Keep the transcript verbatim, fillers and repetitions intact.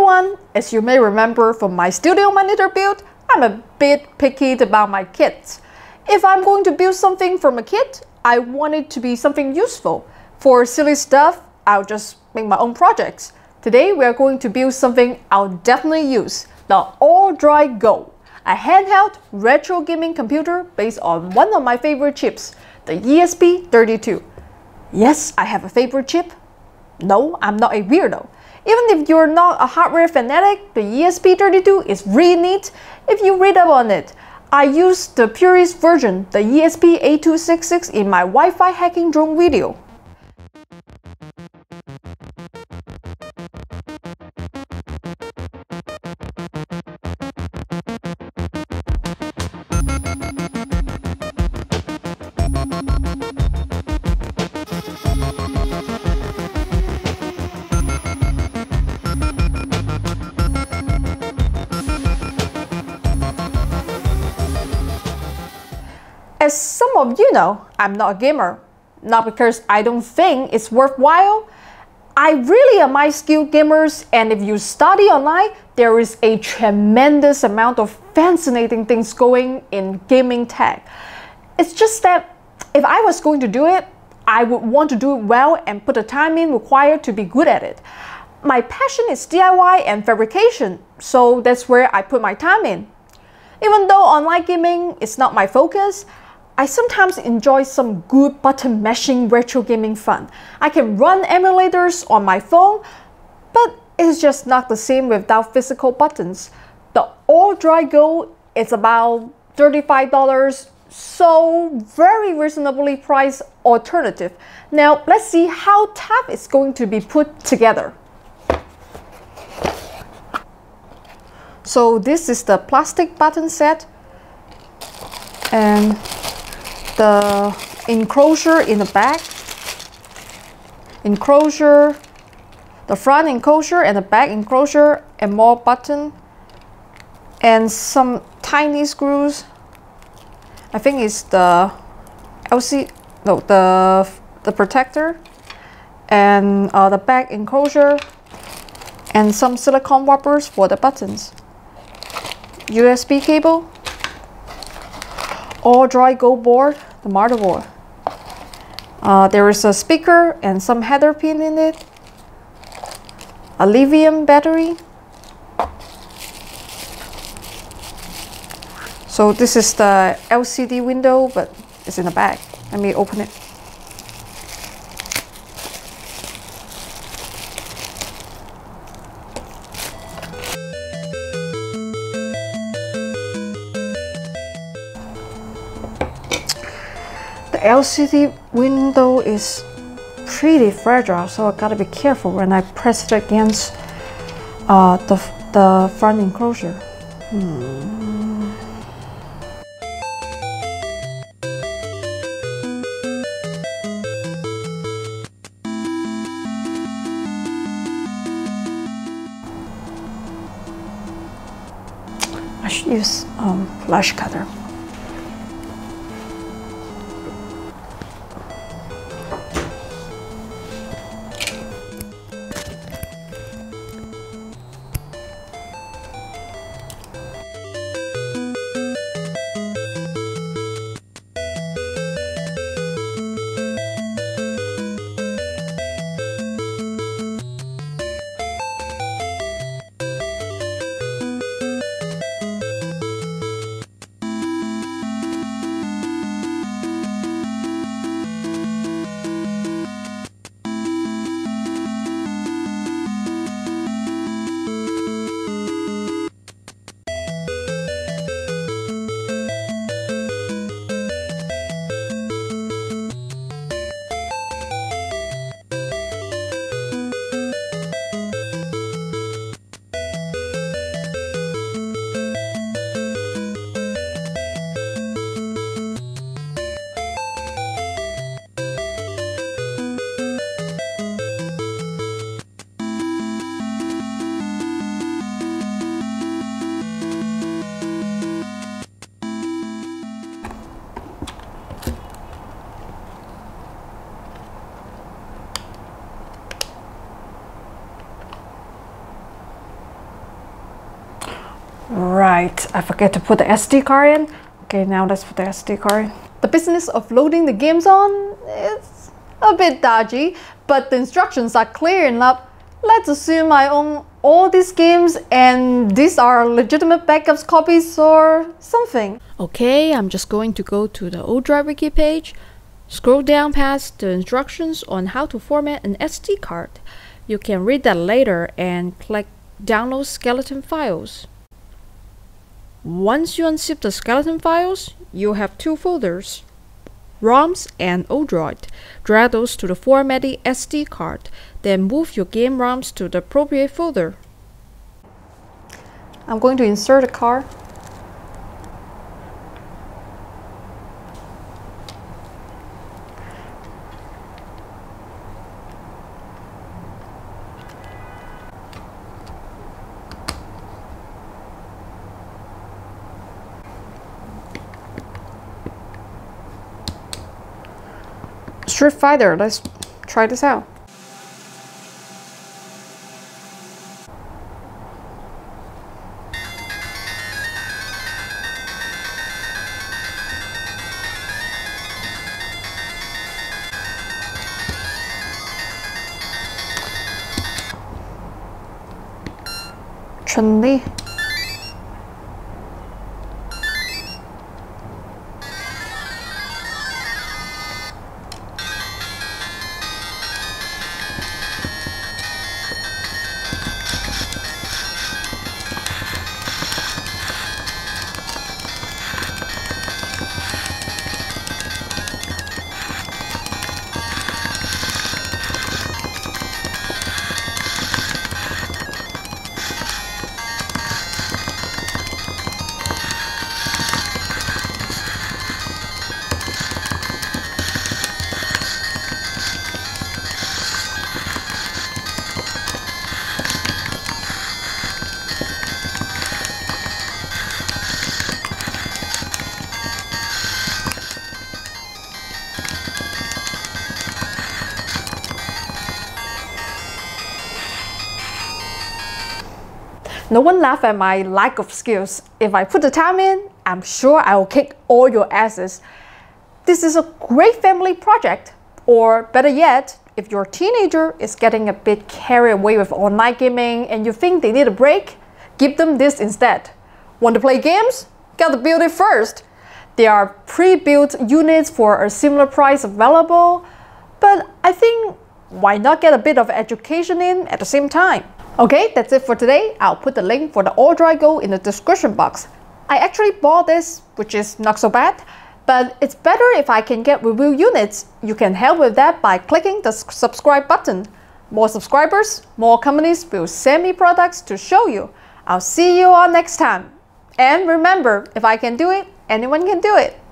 everyone, as you may remember from my studio monitor build, I'm a bit picky about my kits. If I'm going to build something from a kit, I want it to be something useful. For silly stuff, I'll just make my own projects. Today we are going to build something I'll definitely use, the AllDry Go, a handheld retro gaming computer based on one of my favorite chips, the E S P thirty-two. Yes, I have a favorite chip. No, I'm not a weirdo. Even if you're not a hardware fanatic, the E S P thirty-two is really neat if you read up on it. I used the purist version, the E S P eight two six six, in my Wi-Fi hacking drone video. As some of you know, I'm not a gamer. Not because I don't think it's worthwhile. I really admire skilled gamers, and if you study online, there is a tremendous amount of fascinating things going in gaming tech. It's just that if I was going to do it, I would want to do it well and put the time in required to be good at it. My passion is D I Y and fabrication, so that's where I put my time in. Even though online gaming is not my focus, I sometimes enjoy some good button mashing retro gaming fun. I can run emulators on my phone, but it's just not the same without physical buttons. The AllDry Go is about thirty-five dollars, so very reasonably priced alternative. Now let's see how tough it's going to be put together. So this is the plastic button set, and the enclosure in the back, enclosure, the front enclosure and the back enclosure, and more button, and some tiny screws. I think it's the L C, no, the the protector, and uh, the back enclosure, and some silicone wrappers for the buttons. U S B cable. AllDry Go board, the motherboard. Uh, there is a speaker and some header pin in it. A lithium battery. So this is the L C D window, but it's in the back. Let me open it. The L C D window is pretty fragile, so I gotta be careful when I press it against uh, the, the front enclosure. Hmm. I should use um, flash cutter. Right, I forget to put the S D card in. Okay, now let's put the S D card in. The business of loading the games on is a bit dodgy, but the instructions are clear enough. Let's assume I own all these games and these are legitimate backups copies or something. Okay, I'm just going to go to the ODrive wiki page, scroll down past the instructions on how to format an S D card. You can read that later and click Download Skeleton Files. Once you unzip the skeleton files, you'll have two folders, ROMs and Odroid. Drag those to the formatted S D card, then move your game ROMs to the appropriate folder. I'm going to insert a card. Street Fighter, let's try this out. Chun-Li. No one laugh at my lack of skills. If I put the time in, I'm sure I will kick all your asses. This is a great family project. Or better yet, if your teenager is getting a bit carried away with online gaming and you think they need a break, give them this instead. Want to play games? Gotta build it first. There are pre-built units for a similar price available, but I think why not get a bit of education in at the same time? Okay, that's it for today. I'll put the link for the ODrive Go in the description box. I actually bought this, which is not so bad, but it's better if I can get review units. You can help with that by clicking the subscribe button. More subscribers, more companies will send me products to show you. I'll see you all next time. And remember, if I can do it, anyone can do it.